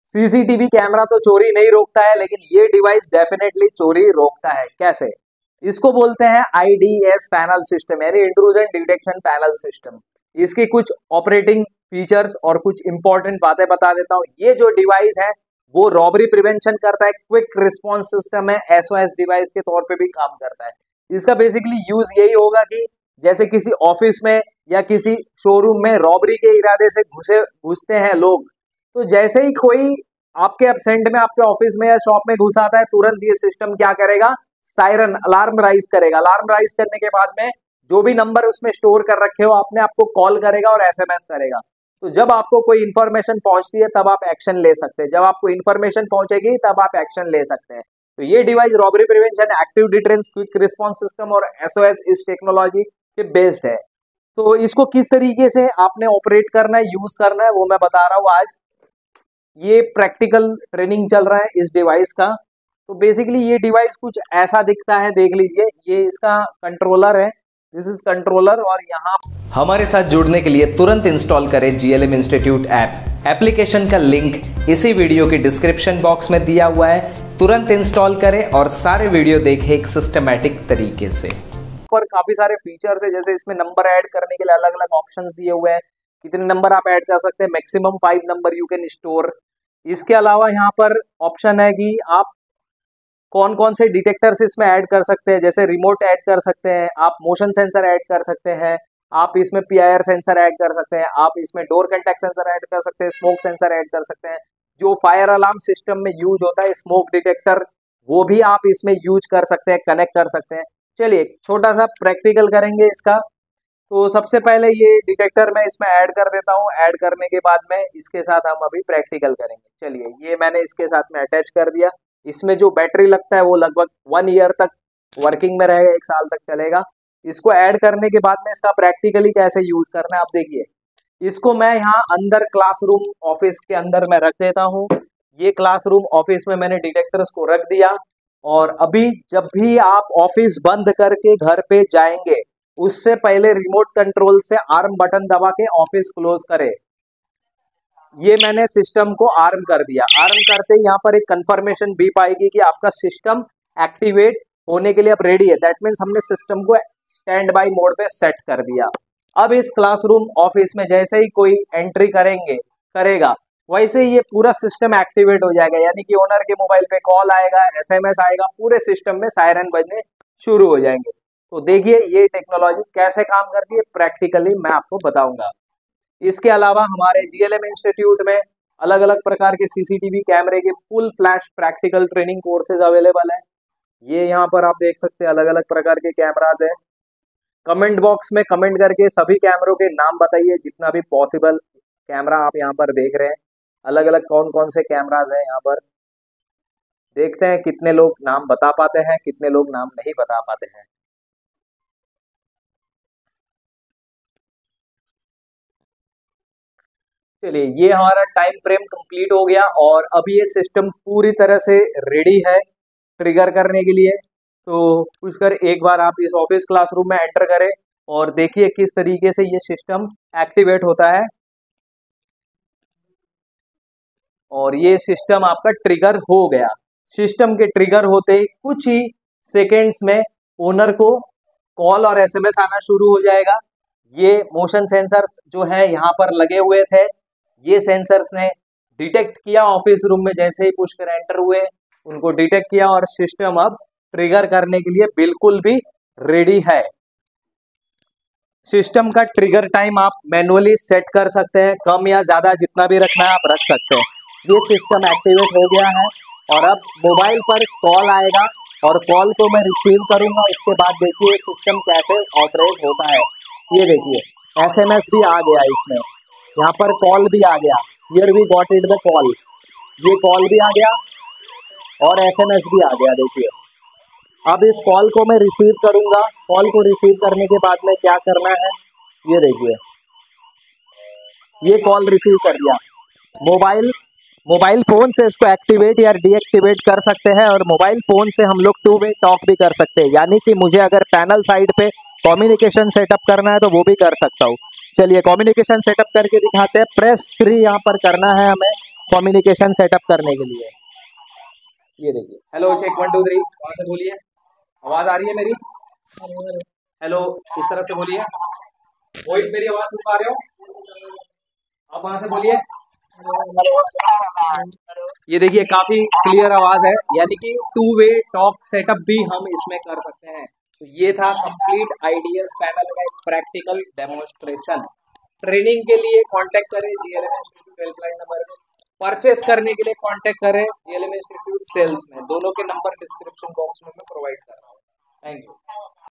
CCTV camera तो चोरी नहीं रोकता है, लेकिन ये डिवाइस डेफिनेटली चोरी रोकता है। कैसे? इसको बोलते हैं आईडीएस पैनल सिस्टम, यानी इंट्रूजन डिटेक्शन पैनल सिस्टम। इसकी कुछ ऑपरेटिंग फीचर्स और कुछ इंपॉर्टेंट बातें बता देता हूँ। ये जो डिवाइस है वो रॉबरी प्रिवेंशन करता है, क्विक रिस्पॉन्स सिस्टम है, एसओएस डिवाइस के तौर पे भी काम करता है। इसका बेसिकली यूज यही होगा कि जैसे किसी ऑफिस में या किसी शोरूम में रॉबरी के इरादे से घुसते हैं लोग, तो जैसे ही कोई आपके एब्सेंट में आपके ऑफिस में या शॉप में घुस आता है, तुरंत ये सिस्टम क्या करेगा, सायरन अलार्म राइज करेगा। अलार्म राइज करने के बाद में जो भी नंबर उसमें स्टोर कर रखे हो आपने, आपको कॉल करेगा और एसएमएस करेगा। तो जब आपको कोई इन्फॉर्मेशन पहुंचती है तब आप एक्शन ले सकते हैं, जब आपको इन्फॉर्मेशन पहुंचेगी तब आप एक्शन ले सकते हैं। तो ये device robbery prevention, active deterrence, quick response system और एसओएस इस टेक्नोलॉजी पे बेस्ड है। तो इसको किस तरीके से आपने ऑपरेट करना है, यूज करना है, वो मैं बता रहा हूँ आज। ये प्रैक्टिकल ट्रेनिंग चल रहा है इस डिवाइस का। तो बेसिकली ये डिवाइस कुछ ऐसा दिखता है, देख लीजिए, ये इसका कंट्रोलर है, दिस इज कंट्रोलर। और यहाँ हमारे साथ जुड़ने के लिए तुरंत इंस्टॉल करें जीएलएम इंस्टीट्यूट ऐप। एप्लीकेशन का लिंक इसी वीडियो के डिस्क्रिप्शन बॉक्स में दिया हुआ है। तुरंत इंस्टॉल करें और सारे वीडियो देखें एक सिस्टमैटिक तरीके से। पर काफी सारे फीचर्स है, जैसे इसमें नंबर ऐड करने के लिए अलग अलग ऑप्शंस दिए हुए हैं, कितने नंबर आप ऐड कर सकते हैं, maximum 5 number you can store. इसके अलावा यहाँ पर ऑप्शन है कि आप कौन कौन से डिटेक्टर्स इसमें ऐड कर सकते हैं, जैसे रिमोट ऐड कर सकते हैं, आप मोशन सेंसर ऐड कर सकते हैं, आप इसमें पीआईआर सेंसर ऐड कर सकते हैं, आप इसमें डोर कंटेक्ट सेंसर ऐड कर सकते हैं, स्मोक सेंसर ऐड कर सकते हैं। जो फायर अलार्म सिस्टम में यूज होता है स्मोक डिटेक्टर, वो भी आप इसमें यूज कर सकते हैं, कनेक्ट कर सकते हैं। चलिए छोटा सा प्रैक्टिकल करेंगे इसका। तो सबसे पहले ये डिटेक्टर मैं इसमें ऐड कर देता हूँ। ऐड करने के बाद में इसके साथ हम अभी प्रैक्टिकल करेंगे। चलिए ये मैंने इसके साथ में अटैच कर दिया। इसमें जो बैटरी लगता है वो लगभग 1 ईयर तक वर्किंग में रहेगा, 1 साल तक चलेगा। इसको ऐड करने के बाद में इसका प्रैक्टिकली कैसे यूज करना है आप देखिए। इसको मैं यहाँ अंदर क्लासरूम ऑफिस के अंदर मैं रख देता हूँ। ये क्लासरूम ऑफिस में मैंने डिटेक्टर्स को रख दिया। और अभी जब भी आप ऑफिस बंद करके घर पे जाएंगे, उससे पहले रिमोट कंट्रोल से आर्म बटन दबा के ऑफिस क्लोज करें। ये मैंने सिस्टम को आर्म कर दिया। आर्म करते ही यहाँ पर एक कंफर्मेशन बीप आएगी कि आपका सिस्टम एक्टिवेट होने के लिए अब रेडी है। दैट मीन्स हमने सिस्टम को स्टैंड बाय मोड पे सेट कर दिया। अब इस क्लासरूम ऑफिस में जैसे ही कोई एंट्री करेगा, वैसे ही ये पूरा सिस्टम एक्टिवेट हो जाएगा, यानी कि ओनर के मोबाइल पे कॉल आएगा, एसएमएस आएगा, पूरे सिस्टम में सायरन बजने शुरू हो जाएंगे। तो देखिए ये टेक्नोलॉजी कैसे काम करती है, प्रैक्टिकली मैं आपको बताऊंगा। इसके अलावा हमारे जीएलएम इंस्टीट्यूट में अलग अलग प्रकार के सीसीटीवी कैमरे के full flash practical training courses available है। ये यहाँ पर आप देख सकते हैं अलग अलग प्रकार के कैमराज हैं। कमेंट बॉक्स में कमेंट करके सभी कैमरों के नाम बताइए, जितना भी पॉसिबल कैमरा आप यहाँ पर देख रहे हैं। अलग अलग कौन कौन से कैमराज हैं यहाँ पर, देखते हैं कितने लोग नाम बता पाते हैं, कितने लोग नाम नहीं बता पाते हैं। चलिए ये हमारा टाइम फ्रेम कंप्लीट हो गया और अभी ये सिस्टम पूरी तरह से रेडी है ट्रिगर करने के लिए। तो पुष्कर एक बार आप इस ऑफिस क्लासरूम में एंटर करें और देखिए किस तरीके से ये सिस्टम एक्टिवेट होता है। और ये सिस्टम आपका ट्रिगर हो गया। सिस्टम के ट्रिगर होते ही कुछ ही सेकेंड्स में ओनर को कॉल और एसएमएस आना शुरू हो जाएगा। ये मोशन सेंसर्स जो है यहाँ पर लगे हुए थे, ये सेंसर्स ने डिटेक्ट किया ऑफिस रूम में, जैसे ही पुष्कर एंटर हुए उनको डिटेक्ट किया और सिस्टम अब ट्रिगर करने के लिए बिल्कुल भी रेडी है। सिस्टम का ट्रिगर टाइम आप मैनुअली सेट कर सकते हैं, कम या ज्यादा जितना भी रखना है आप रख सकते हैं। ये सिस्टम एक्टिवेट हो गया है और अब मोबाइल पर कॉल आएगा और कॉल को मैं रिसीव करूंगा। उसके बाद देखिए सिस्टम कैसे ऑपरेट होता है। ये देखिए एसएमएस भी आ गया, इसमें यहाँ पर कॉल भी आ गया। Here we got it the call, ये कॉल भी आ गया और एसएमएस भी आ गया। देखिए अब इस कॉल को मैं रिसीव करूंगा। कॉल को रिसीव करने के बाद में क्या करना है, ये देखिए ये कॉल रिसीव कर दिया। मोबाइल फोन से इसको एक्टिवेट या डीएक्टिवेट कर सकते हैं और मोबाइल फोन से हम लोग 2 वे टॉक भी कर सकते हैं, यानी कि मुझे अगर पैनल साइड पे कम्युनिकेशन सेटअप करना है तो वो भी कर सकता हूँ। चलिए कम्युनिकेशन सेटअप करके दिखाते हैं। प्रेस 3 यहाँ पर करना है हमें कम्युनिकेशन सेटअप करने के लिए। ये देखिए, हेलो चेक 1 2 3, वहां से बोलिए, आवाज आ रही है मेरी? हेलो, इस तरफ से बोलिए। मोहित मेरी आवाज सुन पा रहे हो? आप वहां से बोलिए। ये देखिए काफी क्लियर आवाज है, यानी कि 2 वे टॉक सेटअप भी हम इसमें कर सकते हैं। तो ये था कंप्लीट आईडीएस पैनल का एक प्रैक्टिकल डेमोन्स्ट्रेशन। ट्रेनिंग के लिए कांटेक्ट करें जीएलएम इंस्टीट्यूट हेल्पलाइन नंबर में, परचेस करने के लिए कांटेक्ट करें जीएलएम इंस्टीट्यूट सेल्स में, दोनों के नंबर डिस्क्रिप्शन बॉक्स में मैं प्रोवाइड कर रहा हूँ। Thank you.